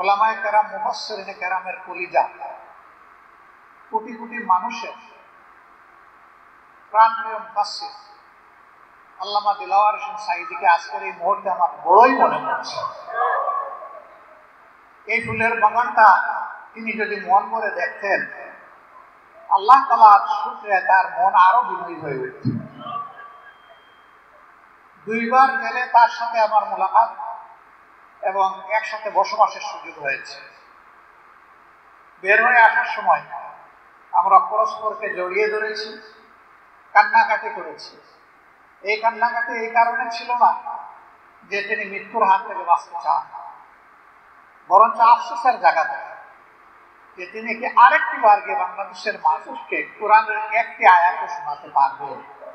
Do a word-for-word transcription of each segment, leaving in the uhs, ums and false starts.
ওলামায়ে কেরাম, মুফাসসিরিনে কেরামের কলিজা, কোটি কোটি মানুষের প্রাণপ্রিয় মুফাসসির আল্লামা দিলওয়ার হোসেন সাঈদীকে আজকের এই মুহূর্তে আমার বড়ই মনে পড়ছে। এই ফুলের বাগানটা তিনি যদি মন করে দেখতেন, আল্লাহ তাআলার শুকরে তার মন আরো বিনয়ী হয়ে উঠত। দুইবার গেলে তার সাথে আমার মোলাকাত এবং একসাথে বসবাসের সুযোগ হয়েছে। বের হয়ে আসার সময় আমরা পরস্পরকে জড়িয়ে ধরেছি, কান্নাকাটি করেছি। এই কান্নাকাটি এই কারণে ছিল না যে তিনি মৃত্যুর হাত থেকে বাঁচতে চান, বরঞ্চ আফসোসের জায়গা থেকে যে তিনি কি আরেকটি বার গিয়ে বাংলাদেশের মানুষকে কোরআনের একটি আয়াতও শোনাতে পারবেন।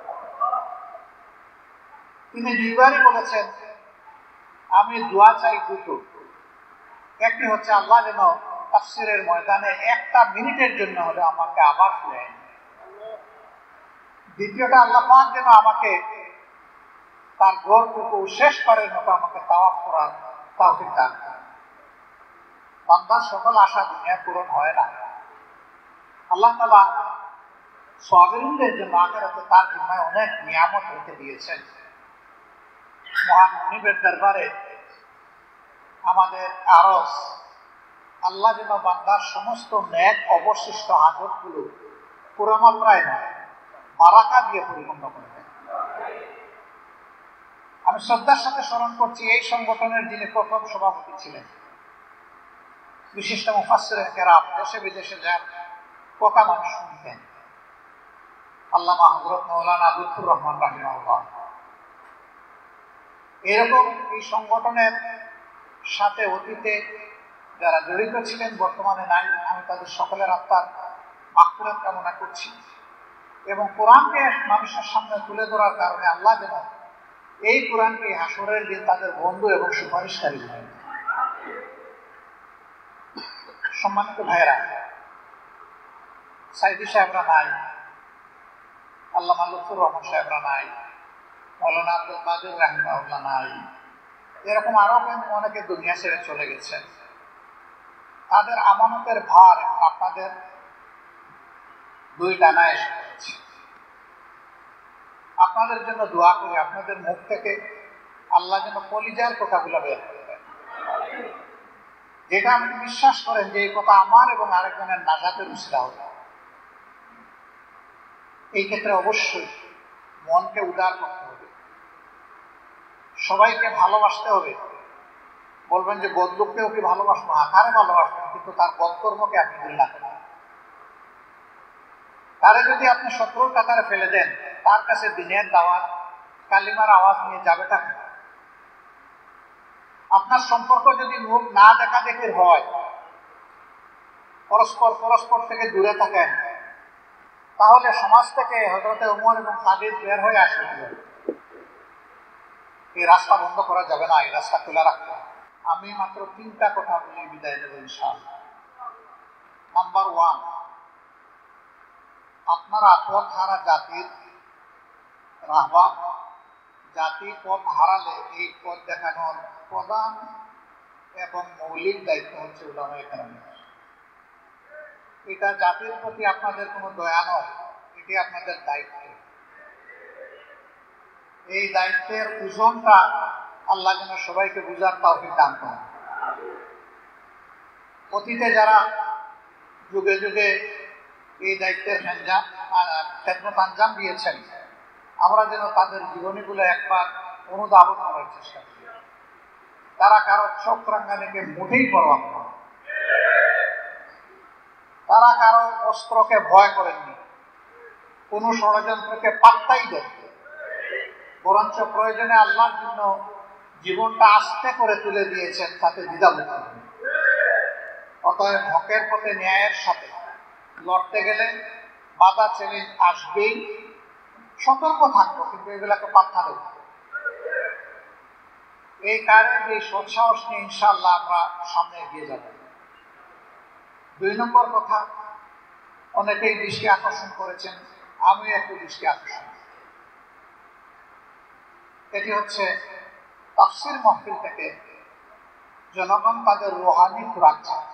তিনি দুইবারই বলেছেন, আমি দোয়া চাই দুটো। একটি হচ্ছে আল্লাহ যেন তাফসীরের ময়দানে একটা মিনিটের জন্য হলে আমাকে আবার ফিরে আনেন। দ্বিতীয়টা, আল্লাহ পাক যেন আমাকে তার ঘরটুকু শেষবারের মতো আমাকে তাওয়াফ করার তৌফিক দান করেন। বান্দার সকল আশা দুনিয়া পূরণ হয় না। আল্লাহ তাআলা সাবিরদের জন্য আখিরাতে তার জিম্মায় অনেক নিয়ামত রেখে দিয়েছেন। মহান মুনিবের দরবারে আমাদের আরজ, আল্লাহ যেন বান্দার সমস্ত নেক অবশিষ্ট হাজতগুলো পুরামাত্রায় নয়, বারাকা দিয়ে পরিপূর্ণ করে দেন। আমি শ্রদ্ধার সাথে স্মরণ করছি এই সংগঠনের যিনি প্রথম সভাপতি ছিলেন, বিশিষ্ট মুফাসসির কেরাম, দেশে বিদেশে যান কথা মানুষ শুনতেন, আল্লামা হযরত মাওলানা লুৎফুর রহমান রাহিমাহুল্লাহ। এরকম এই সংগঠনের সাথে অতীতে যারা জড়িত ছিলেন, বর্তমানে নাই, আমি তাদের সকলের আত্মার মাগফিরাত কামনা করছি এবং কোরআনকে মানুষের সামনে তুলে ধরার কারণে আল্লাহ যেন এই কোরআনকে হাসরের দিন তাদের বন্ধু এবং সুপারিশকারী হয়। সম্মানিত ভাইয়েরা, সাইদি সাহেবরা নাই, আল্লামা লুৎফুর রহমান সাহেবরা নাই, মৌলানা আব্দুল কাদের রাহিমাহুল্লাহ নাই, এরকম আরো অনেকে দুনিয়া ছেড়ে চলে গেছেন। তাদের আমানতের ভার এখন আপনাদের দুই ডানায় এসে পড়েছে। আপনাদের জন্য দোয়া করি, আপনাদের মুখ থেকে আল্লাহ যেন কলিজার কথাগুলো বের করে দেন, যেটা আপনি বিশ্বাস করেন যে এই কথা আমার এবং আরেকজনের নাজাতের উসিলা হবে। এই ক্ষেত্রে অবশ্যই মনকে উদার করতে হবে, সবাইকে ভালোবাসতে হবে। বলবেন যে বদলুককেও কি ভালোবাসবো? আকারে ভালোবাসবেন, কিন্তু তার বদকর্মকে আপনি ঘৃণা করেন। তারে যদি আপনি শত্রুর কাতারে ফেলে দেন, তার কাছে দিনের দাওয়াত কালিমার আওয়াজ নিয়ে যাবেটা কেন? আপনার সম্পর্ক যদি মুখ না দেখা দেখির হয়, পরস্পর পরস্পর থেকে দূরে থাকেন, তাহলে সমাজ থেকে হযরতে ওমর এবং খালিদ বের হয়ে আসবে। এই রাস্তা বন্ধ করা যাবে না, এই রাস্তা খোলা রাখতে হবে। আমি মাত্র তিনটা কথা বলে বিদায় দেব ইনশাআল্লাহ। নাম্বার ওয়ান, আপনারা পথ হারা জাতির রাহবার, জাতি পথ হারালে এই পথ দেখানোর প্রধান এবং মৌলিক দায়িত্ব হচ্ছে উলামায়ে কেরামের। এটা জাতির প্রতি আপনাদের কোনো দয়া নয়, এটি আপনাদের দায়িত্ব। এই দায়িত্বের ওজনটা আল্লাহ যেন সবাইকে বুঝার তৌফিক দান করেন। অতীতে যারা যুগে যুগে এই দায়িত্বের খেদমত আঞ্জাম দিয়েছেন, আমরা যেন তাদের জীবনীগুলো একবার অনুধাবন করার চেষ্টা করি। তারা কারো চোখ রাঙ্গানিকে মোটেই পরোয়া করে না, তারা কারো অস্ত্রকে ভয় করেননি, কোনো ষড়যন্ত্রকে পাত্তাই দেন, বরঞ্চ প্রয়োজনে আল্লাহর জন্য জীবনটা আস্তে করে তুলে দিয়েছেন, তাতে দ্বিধাবোধ করেন। অতএব হকের পথে ন্যায়ের সাথে লড়তে গেলে বাধা চ্যালেঞ্জ আসবেই, সতর্ক থাকবো, কিন্তু এগুলাকে পাত্তা দেব। এই কারণে এই সৎসাহস নিয়ে ইনশাআল্লাহ আমরা সামনে এগিয়ে যাব। দুই নম্বর কথা, অনেকেই দৃষ্টি আকর্ষণ করেছেন, আমি একটু দৃষ্টি আকর্ষণ, এটি হচ্ছে তাফসীর মাহফিল থেকে জনগণ তাদের রুহানি খোরাক চায়।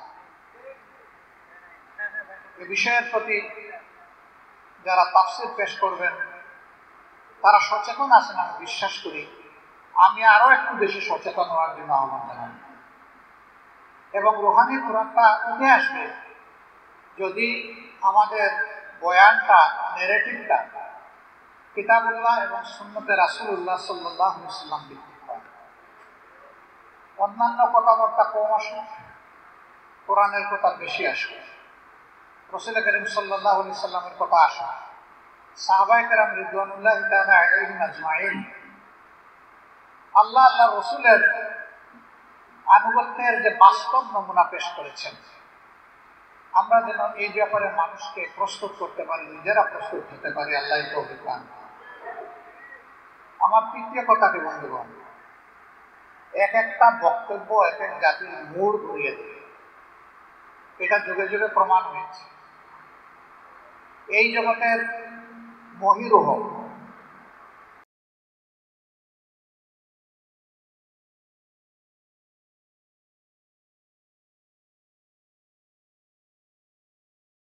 এ বিষয়ের প্রতি যারা তাফসীর পেশ করবেন তারা সচেতন আছেন আমি বিশ্বাস করি। আমি আরো একটু বেশি সচেতন হওয়ার জন্য আহ্বান জানাই এবং রুহানি খোরাকটা উঠে আসবে যদি আমাদের বয়ানটা, নেরেটিভটা কিতাবুল্লাহ এবং সুন্নতে রাসূলুল্লাহ সাল্লাল্লাহু আলাইহি ওয়াসাল্লাম ভিত্তিক হয়। অন্যান্য কথাবার্তা কম আসে, কোরআনের কথা বেশি আসে, রাসূল করিম সাল্লাল্লাহু আলাইহি ওয়াসাল্লামের কথা আসে, সাহাবায়ে কেরাম রিদওয়ানুল্লাহি তাআলা আলাইহিম আজমাইন আল্লাহ আল্লাহ রসুলের আনুগত্যের যে বাস্তব নমুনা পেশ করেছেন, আমরা যেন এই ব্যাপারে মানুষকে প্রস্তুত করতে পারি, নিজেরা প্রস্তুত হতে পারি। আল্লাহ তৌফিক দান। আমার তৃতীয় কথাটি বন্ধুগণ, এক একটা বক্তব্য এক এক জাতির মোড় ঘুরিয়ে দেবে, এটা যুগে যুগে প্রমাণ হয়েছে। এই জগতের মহিরুহ